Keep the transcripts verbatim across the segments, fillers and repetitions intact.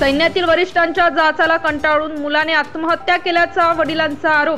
सैन्यातील वरिष्ठांच्या जाचाला कंटाळून मुलाने आत्महत्या केल्याचा वडिलांचा आरोप।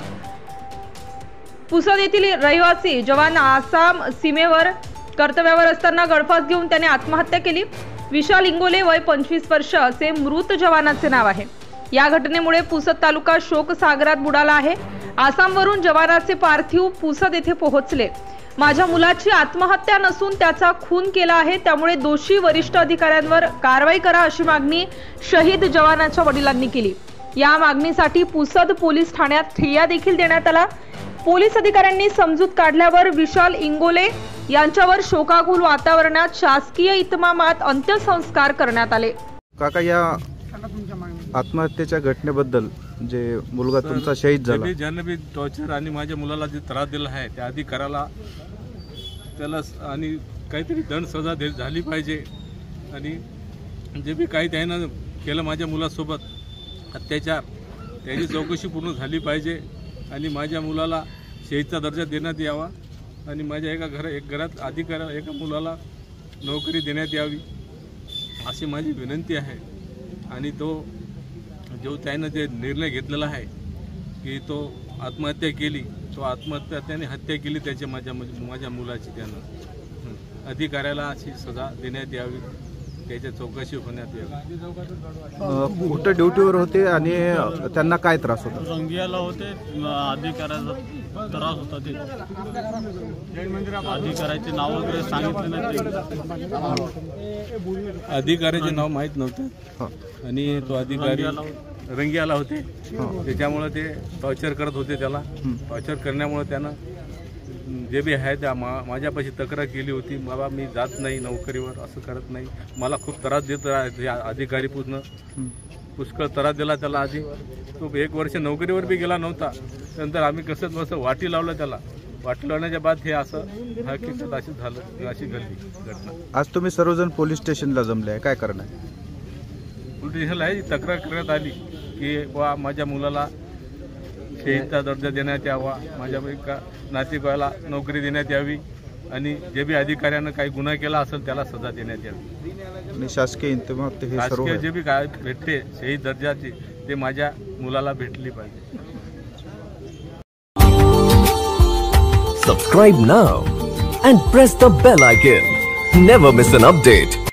पुसद येथील रहिवासी जवान आसाम सीमेवर कर्तव्यावर असताना गळफास घेऊन त्याने आत्महत्या केली। विशाल इंगोले वय पंचवीस वर्ष असे मृत जवानाचे नाव आहे। या घटनेमुळे पुसद तालुका शोक सागरात बुडाला आहे। आसामवरून जवानाचे पार्थिव पुसद येथे पोहोचले। माझ्या मुलाची आत्महत्या नसून त्याचा खून केला आहे, त्यामुळे दोषी वरिष्ठ अधिकाऱ्यांवर कारवाई करा अशी मागणी शहीद जवानाच्या वडिलांनी केली। या मागणीसाठी पुसद पोलीस ठाण्यात ठिय्या देखील देण्यात आला। पोलीस अधिकाऱ्यांनी समजूत काढल्यावर विशाल इंगोले यांच्यावर शोकाकुल वातावरणात शासकीय इतमामात अंत्यसंस्कार करण्यात आले। काका, या आत्महत्येच्या घटनेबद्दल जे मुलगा तुमचा शहीद झाला, ज्यांनी बी टॉर्चर आणि माझ्या मुलाला जे त्रास दिला आहे त्या अधिकाऱ्याला त्याला आणि काहीतरी दंड सजा दे झाली पाहिजे। आणि जे बी काही त्यानं केलं माझ्या मुलासोबत अत्याचार, त्याची चौकशी पूर्ण झाली पाहिजे आणि माझ्या मुलाला शहीदचा दर्जा देण्यात यावा आणि माझ्या एका घर एक घरात अधिकाऱ्याला एका मुलाला नोकरी देण्यात यावी अशी माझी विनंती आहे। आणि तो जो त्यानं जे निर्णय घेतलेला आहे की तो आत्महत्या केली, तो आत्महत्या त्याने हत्या केली त्याच्या माझ्या माझ्या मुलाची, त्यानं अधिकाऱ्याला अशी सजा देण्यात यावी, त्याच्या चौकशी होण्यात यावी। कुठं ड्युटीवर होते आणि त्यांना काय त्रास होता? रंगियाला होते, अधिकाऱ्याचा त्रास होता। ते अधिकाऱ्याचे नाव वगैरे सांगितले नाही, अधिकाऱ्याचे नाव माहीत नव्हतं आणि तो अधिकारी रंगियाला होते, त्याच्यामुळे ते टॉर्चर करत होते त्याला। टॉर्चर करण्यामुळे त्यानं जे बी आहे त्या मा माझ्यापाशी तक्रार केली होती, बाबा मी जात नाही नोकरीवर, असं करत नाही, मला खूप त्रास देत राहते अधिकारी, पूर्ण पुष्कळ त्रास दिला त्याला। आधी तो एक वर्ष नोकरीवर बी गेला नव्हता, नंतर आम्ही कसं बसं वाटी लावलं त्याला, वाटी लावण्याच्या बाद हे असं हकीकत अशी झालं, अशी घडली घटना। आज तुम्ही सर्वजण पोलीस स्टेशनला जमले आहे, काय करणार? पोलीस स्टेशनला आहे तक्रार करण्यात आली की बा माझ्या मुलाला शहीदचा दर्जा देण्यात यावा, माझ्या एका नातेवाईकाला नोकरी देण्यात यावी आणि जे बी अधिकाऱ्यानं काही गुन्हा केला असेल त्याला सजा देण्यात यावी आणि शासकीय इंतमामात हे सर्व शासकीय जे बी काय भेटते शहीद दर्जाची ते माझ्या मुलाला भेटली पाहिजे। Subscribe now and press the bell icon. Never miss an update.